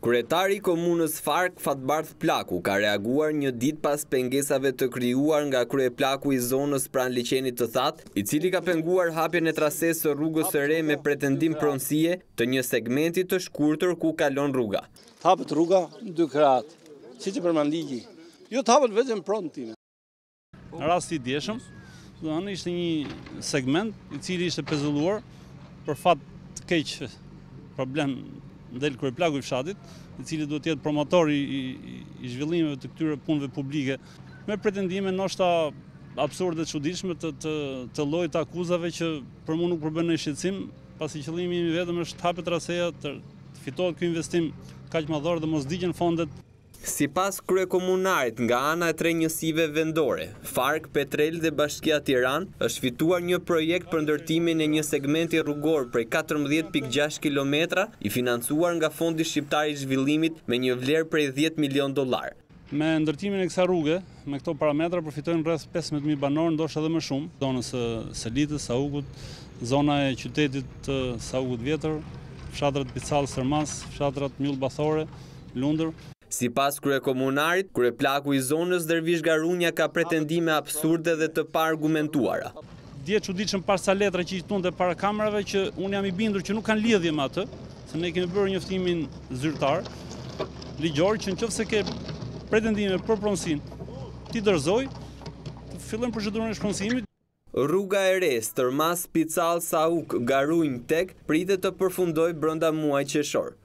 Kryetari i komunës Fark, Fatbardh Plaku, ka reaguar një ditë pas pengesave të krijuar nga kryeplaku i zonës pranë liçenit të Thatë, i cili ka penguar hapjen e trasesë së rrugës së re me pretendim pronësie të një segmenti të shkurtër ku kalon rruga. Hapet rruga në 2 krahat, siç e përmend ligji. Jo të hapet vetëm pronëtime. Në rast i djeshëm, ishte një segment i cili ishte pezulluar për fat të keq problem ndel kryeplaku i fshatit, i cili duhet të jetë promotor i zhvillimeve të këtyre punëve publike, me pretendime ndoshta absurde të çuditshme të llojit të akuzave që për mua nuk përbën në shqetësim, pasi qëllimi im vetëm është hapet traseja, të fitohet ky investim kaq madhor dhe mos digjen fondet. Sipas kryekomunarit nga ana e 3 njësive vendore, Fark, Petrel dhe Bashkia Tiranë, është fituar një projekt për ndërtimin e një segmenti rrugor prej 14.6 kilometra, i financuar nga Fondi Shqiptar i Zhvillimit me një vlerë prej $10 milion. Me ndërtimin e kësaj rruge, me këto parametra përfitojnë rreth 15.000 banorë, ndoshta edhe më shumë, zonës së Selitës, Saukut, zona e qytetit të Saukut Vjetër, fshatrat Picall, Sërmas, fshatrat Myll Bathore, Lundër. Sipas kryekomunarit, kryeplaku i zonës Dervish Garunja ka pretendime absurde dhe të paargumentuara. Dje çuditshëm pas sa letra që i tunte para kamerave që unë jam i bindur që nuk kanë lidhje me atë, se ne kemi bërë njoftimin zyrtar, ligjor që nëse ke pretendime për pronësinë, ti dorëzoj, të fillojmë procedurën e shpronësimit. Rruga e re Stërmas Picall Sauk Garunj Tek pritet të përfundojë brenda muajit qershor.